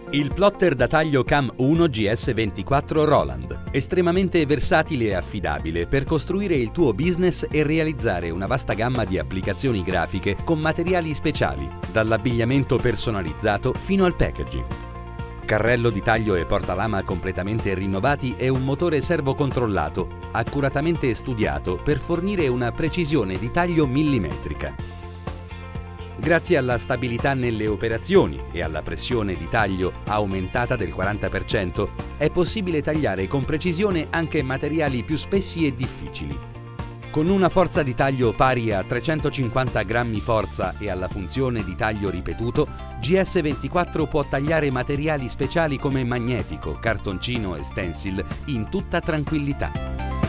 Il plotter da taglio Cam 1 GS24 Roland, estremamente versatile e affidabile per costruire il tuo business e realizzare una vasta gamma di applicazioni grafiche con materiali speciali, dall'abbigliamento personalizzato fino al packaging. Carrello di taglio e portalama completamente rinnovati e un motore servocontrollato, accuratamente studiato per fornire una precisione di taglio millimetrica. Grazie alla stabilità nelle operazioni e alla pressione di taglio aumentata del 40%, è possibile tagliare con precisione anche materiali più spessi e difficili. Con una forza di taglio pari a 350 grammi forza e alla funzione di taglio ripetuto, GS24 può tagliare materiali speciali come magnetico, cartoncino e stencil in tutta tranquillità.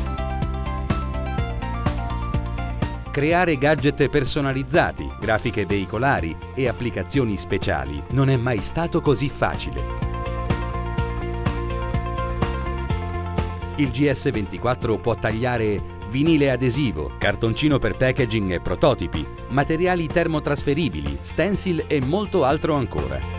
Creare gadget personalizzati, grafiche veicolari e applicazioni speciali non è mai stato così facile. Il GS24 può tagliare vinile adesivo, cartoncino per packaging e prototipi, materiali termotrasferibili, stencil e molto altro ancora.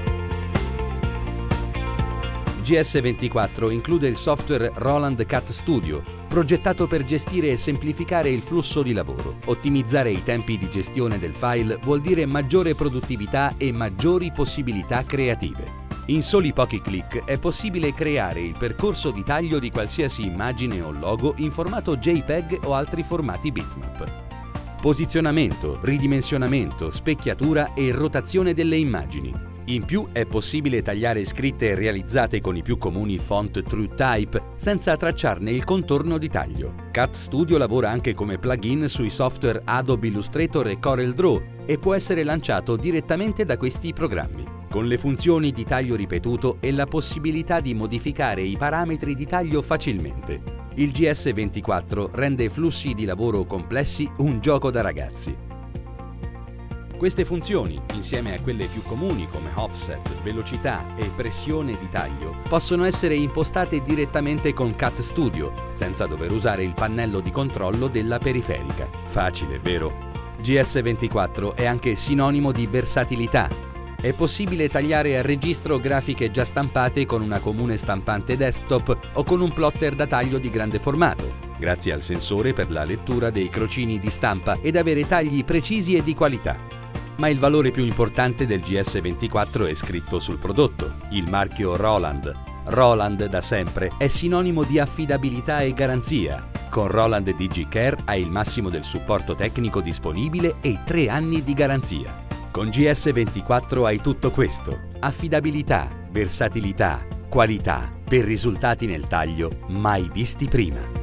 GS24 include il software Roland Cut Studio, progettato per gestire e semplificare il flusso di lavoro. Ottimizzare i tempi di gestione del file vuol dire maggiore produttività e maggiori possibilità creative. In soli pochi clic è possibile creare il percorso di taglio di qualsiasi immagine o logo in formato JPEG o altri formati bitmap. Posizionamento, ridimensionamento, specchiatura e rotazione delle immagini. In più è possibile tagliare scritte realizzate con i più comuni font TrueType senza tracciarne il contorno di taglio. Cut Studio lavora anche come plugin sui software Adobe Illustrator e CorelDRAW e può essere lanciato direttamente da questi programmi, con le funzioni di taglio ripetuto e la possibilità di modificare i parametri di taglio facilmente. Il GS24 rende flussi di lavoro complessi un gioco da ragazzi. Queste funzioni, insieme a quelle più comuni come offset, velocità e pressione di taglio, possono essere impostate direttamente con Cut Studio, senza dover usare il pannello di controllo della periferica. Facile, vero? GS24 è anche sinonimo di versatilità. È possibile tagliare a registro grafiche già stampate con una comune stampante desktop o con un plotter da taglio di grande formato, grazie al sensore per la lettura dei crocini di stampa ed avere tagli precisi e di qualità. Ma il valore più importante del GS24 è scritto sul prodotto, il marchio Roland. Roland da sempre è sinonimo di affidabilità e garanzia. Con Roland DigiCare hai il massimo del supporto tecnico disponibile e 3 anni di garanzia. Con GS24 hai tutto questo: affidabilità, versatilità, qualità, per risultati nel taglio mai visti prima.